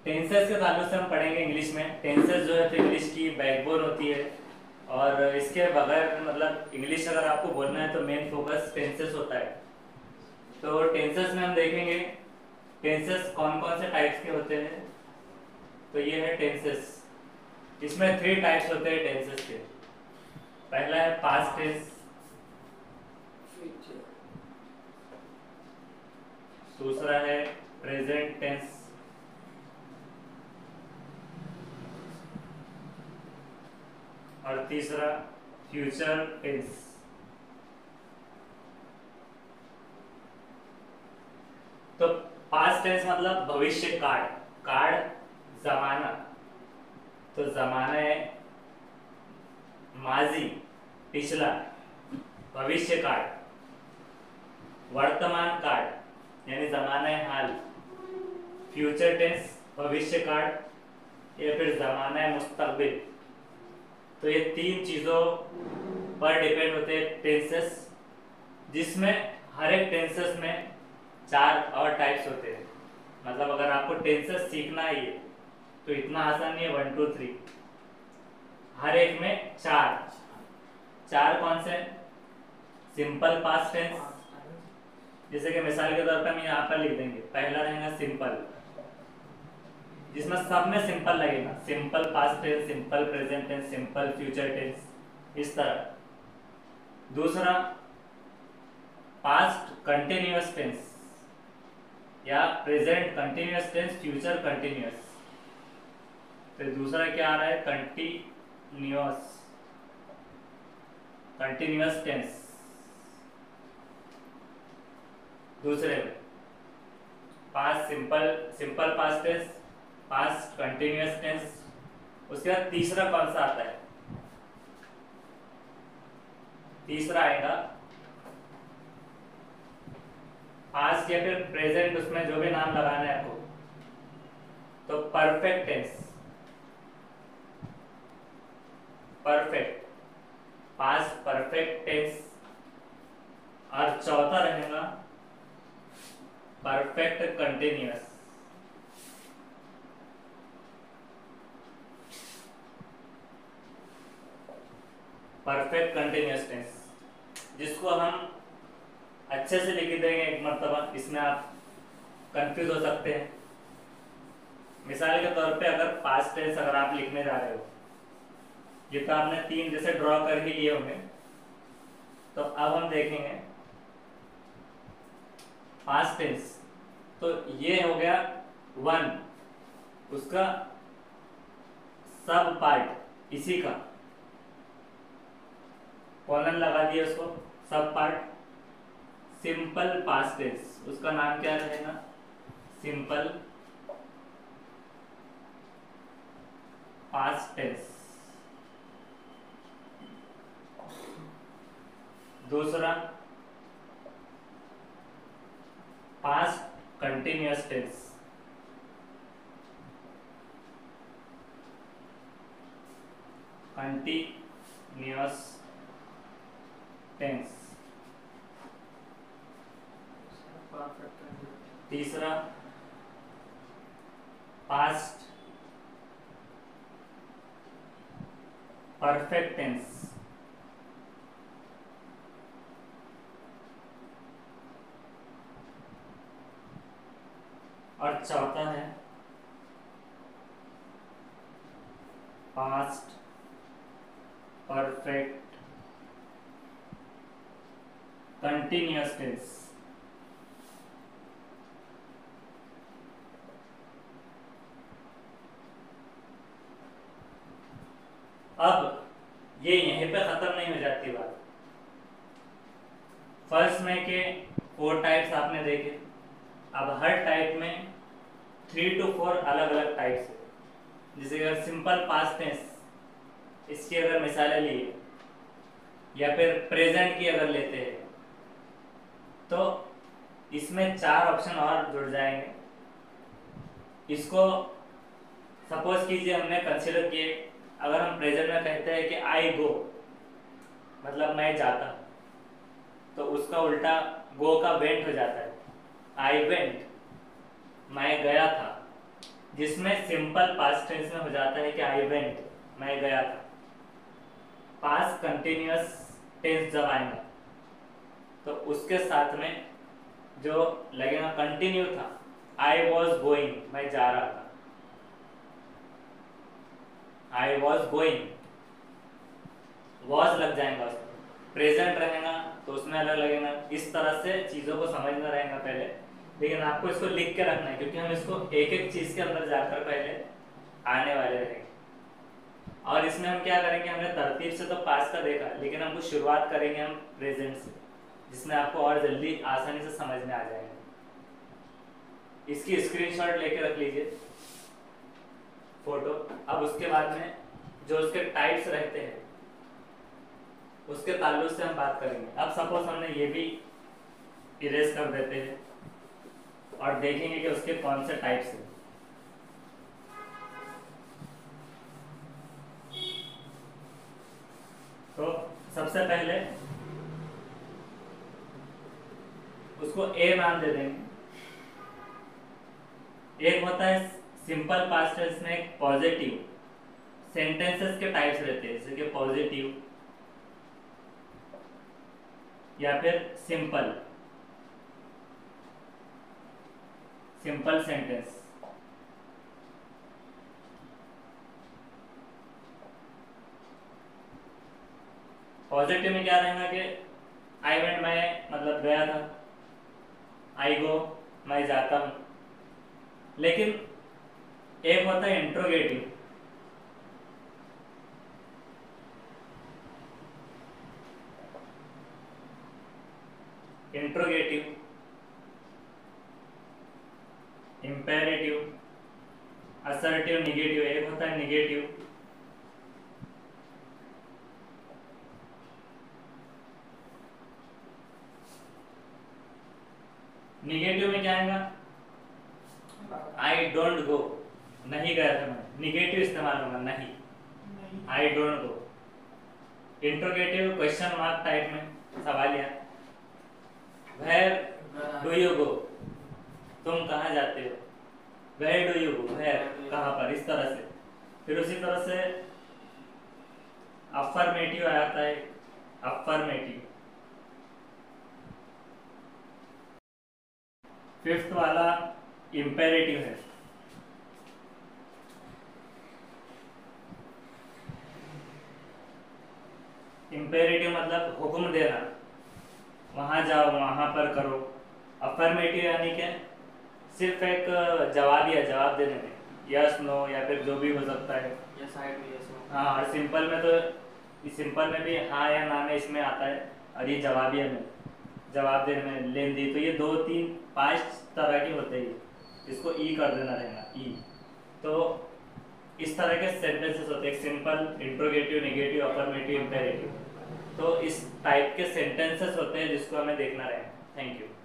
Tenses के ताल्लुक से हम पढ़ेंगे इंग्लिश में। टेंसेस जो है तो इंग्लिश की बैकबोन होती है, और इसके बगैर मतलब इंग्लिश अगर आपको बोलना है तो मेन फोकस टेंसेस होता है। तो टेंसेस में हम देखेंगे टेंसेस कौन कौन से टाइप्स के होते हैं। तो ये है टेंसेस, इसमें 3 टाइप्स होते हैं टेंसेस के। पहला है पास्ट टेंस, दूसरा है प्रेजेंट टेंस, और तीसरा फ्यूचर टेंस। तो पास्ट टेंस मतलब भविष्य काल, काल जमाना। तो जमाना है माजी, पिछला, भविष्य काल, वर्तमान काल यानी जमाना है हाल, फ्यूचर टेंस भविष्य काल, या फिर जमाना है मुस्तकबिल। तो ये 3 चीजों पर डिपेंड होते हैं टेंसेस, जिसमें हर एक टेंसेस में 4 और टाइप्स होते हैं। मतलब अगर आपको टेंसेस सीखना है ये तो इतना आसान नहीं है 1 2 3, हर एक में 4 कौन से? सिंपल पास्ट टेंस, जैसे कि मिसाल के तौर पे हम यहाँ पर लिख देंगे, पहला रहेगा सिंपल, जिसमें सब में सिंपल लगेगा, simple past tense, simple present tense, simple future tense, इस तरह। दूसरा पास्ट कंटिन्यूअस टेंस या present continuous tense, future continuous. फिर दूसरा क्या आ रहा है? Continuous tense. दूसरे में past simple past tense, past continuous tense. उसके बाद तीसरा कौन सा आता है? तीसरा आएगा पास्ट या फिर प्रेजेंट, उसमें जो भी नाम लगाना है आपको, तो perfect tense, perfect, past perfect tense. और चौथा रहेगा perfect continuous. Perfect continuous tense, जिसको हम अच्छे से लिख देंगे एक मर्तबा, इसमें आप कंफ्यूज हो सकते हैं। मिसाल के तौर पे अगर पास्ट टेंस अगर आप लिखने जा रहे हो, ये तो आपने 3 जैसे ड्रॉ कर ही लिए होंगे। तो अब हम देखेंगे पास्ट टेंस, तो ये हो गया 1, उसका सब पार्ट इसी का कॉलन लगा दिया उसको, सब पार्ट। सिंपल पास्ट टेंस, उसका नाम क्या रहेगा? Simple past tense. दूसरा past continuous tense, continuous tense. तीसरा पास्ट परफेक्ट टेंस। और चौथा है पास्ट परफेक्ट कंटिन्यूअस टेंस। अब ये यहीं पे खत्म नहीं हो जाती बात। फर्स्ट में के 4 टाइप्स आपने देखे, अब हर टाइप में 3 to 4 अलग अलग टाइप्स है। जैसे अगर सिंपल पास्ट टेंस, इसकी अगर मिसालें लिए, या फिर प्रेजेंट की अगर लेते हैं, तो इसमें 4 ऑप्शन और जुड़ जाएंगे। इसको सपोज कीजिए हमने कंसीडर किए, अगर हम प्रेजेंट में कहते हैं कि आई गो, मतलब मैं जाता, तो उसका उल्टा गो का वेंट हो जाता है, आई वेंट, मैं गया था। जिसमें सिंपल पास्ट टेंस में हो जाता है कि आई वेंट, मैं गया था। पास्ट कंटिन्यूअस टेंस जब आएगा तो उसके साथ में जो लगेगा कंटिन्यू था, आई वॉज गोइंग, मैं जा रहा था, आई वॉज गोइंग, वॉज लग जाएगा उसमें। प्रेजेंट रहेगा तो उसमें अलग लगेगा। इस तरह से चीज़ों को समझना रहेगा पहले, लेकिन आपको इसको लिख के रखना है क्योंकि हम इसको एक एक चीज़ के अंदर जाकर पहले आने वाले रहेंगे। और इसमें हम क्या करेंगे, हमने तरतीब से तो पास्ट का देखा, लेकिन हमको शुरुआत करेंगे हम प्रेजेंट से, जिसमें आपको और जल्दी आसानी से समझ में आ जाएगा। इसकी स्क्रीनशॉट लेके रख लीजिए फोटो। अब उसके बाद में जो उसके टाइप्स रहते हैं उसके ताल्लुक से हम बात करेंगे। अब सपोज हमने ये भी इरेज कर देते हैं और देखेंगे कि उसके कौन से टाइप्स हैं। तो सबसे पहले उसको ए नाम दे देंगे। एक होता है सिंपल पास्ट टेंस में पॉजिटिव, सेंटेंसेस के टाइप्स रहते हैं जैसे कि पॉजिटिव या फिर सिंपल, सिंपल सेंटेंस। पॉजिटिव में क्या रहेगा कि आई वेंट, मैं मतलब गया था, आई गो, मैं जाता हूं। लेकिन एक होता है interrogative, interrogative, imperative, assertive, negative. एक होता है निगेटिव, निगेटिव में क्या आएगा, आई डोंट गो, नहीं गया था मैं, निगेटिव इस्तेमाल होगा, नहीं, I don't go. Interrogative question mark type में सवालिया, वेयर डू यू गो, तुम कहाँ जाते हो, where do you go, where कहाँ पर, इस तरह से। फिर उसी तरह से अफर्मेटिव आता है, अफर्मेटिव। फिफ्थ वाला इंपेरेटिव है, इंपेरेटिव मतलब हुक्म देना, वहां जाओ, वहां पर करो। अफर्मेटिव यानी कि सिर्फ एक जवाब देने में, यस नो या फिर जो भी हो सकता है। Yes I do, yes no. हाँ, और सिंपल में तो सिंपल में भी हाँ या ना में इसमें आता है, और ये जवाबिया में जवाब देने में लेन दी। तो ये 2 3 5 तरह के होते हैं, इसको ई कर देना रहेगा, ई। तो इस तरह के सेंटेंसेस होते हैं, simple, interrogative, negative, affirmative, imperative. तो इस टाइप के सेंटेंसेस होते हैं जिसको हमें देखना रहेगा। Thank you.